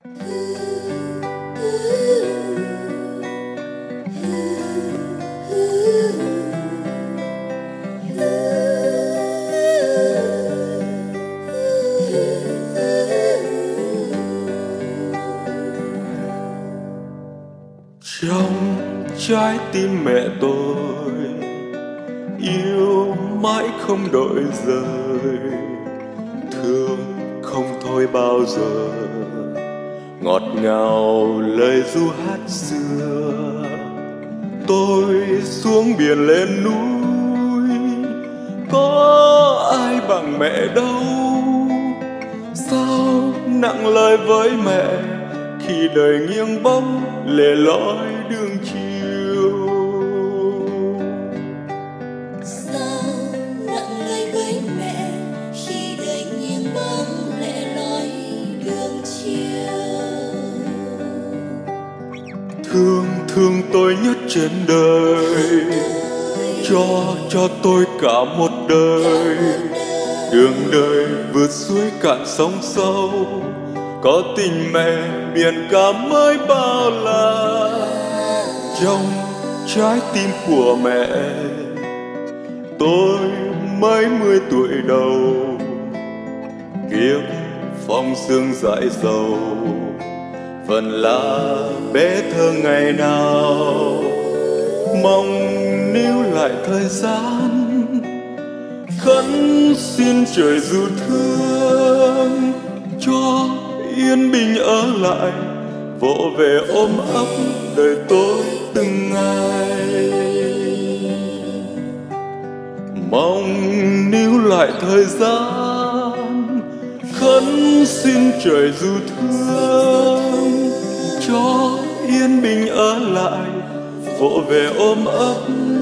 Trong trái tim mẹ tôi yêu mãi không đổi rời, thương không thôi bao giờ, ngọt ngào lời ru hát xưa. Tôi xuống biển lên núi, có ai bằng mẹ đâu. Sao nặng lời với mẹ khi đời nghiêng bóng lẻ loi đường chiều. Sao nặng lời với mẹ khi đời nghiêng bóng lẻ loi đường chiều. Thương tôi nhất trên đời, cho tôi cả một đời. Đường đời vượt suối cạn sông sâu, có tình mẹ biển cả mới bao la. Trong trái tim của mẹ tôi mới 10 tuổi đầu, kiếp phong sương dại dầu phần là bé thơ ngày nào. Mong níu lại thời gian, khấn xin trời dù thương, cho yên bình ở lại, vỗ về ôm ấp đời tôi từng ngày. Mong níu lại thời gian, khấn xin trời dù thương, cho yên bình ở lại, vỗ về ôm ấp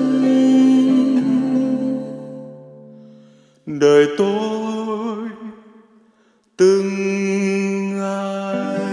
đời tôi từng ngày.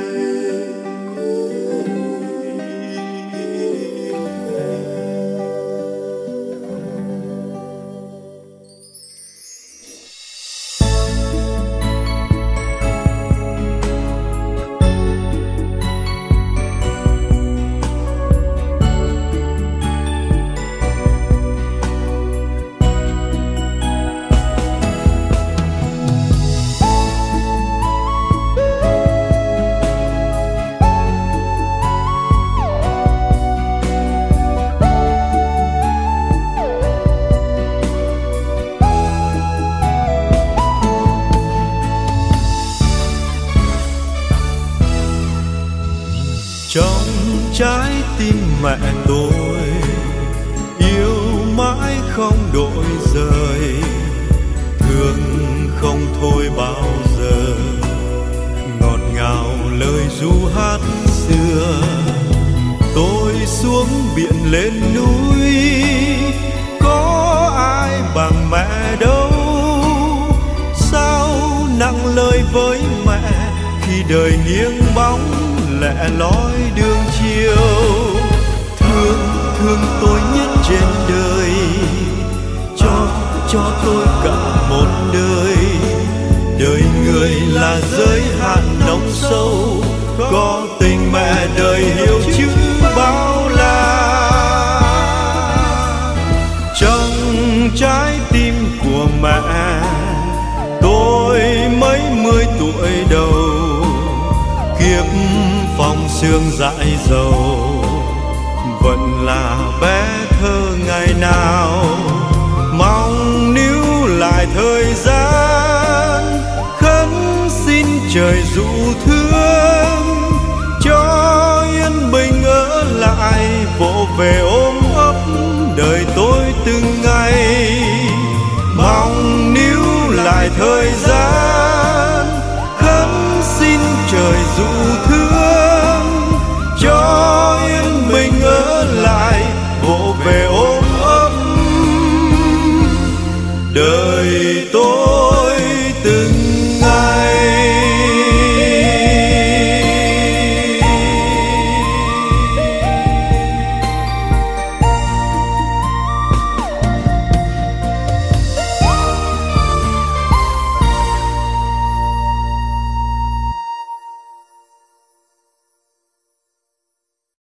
Trong trái tim mẹ tôi yêu mãi không đổi rời, thương không thôi bao giờ, ngọt ngào lời ru hát xưa. Tôi xuống biển lên núi, có ai bằng mẹ đâu. Sao nặng lời với mẹ khi đời nghiêng bóng lẻ loi đường chiều. Thương tôi nhất trên đời, cho tôi cả một đời. Đời người là giới hạn nông sâu, có tình mẹ đời hiểu chứ bao la. Trong trái tim của mẹ tôi mấy 10 tuổi đầu, kiếp phong sương dại dầu vẫn là bé thơ ngày nào. Mong níu lại thời gian, khấn xin trời dụ thương, cho yên bình ở lại, vỗ về ôm ấp đời tôi từng ngày. Mong níu lại thời gian,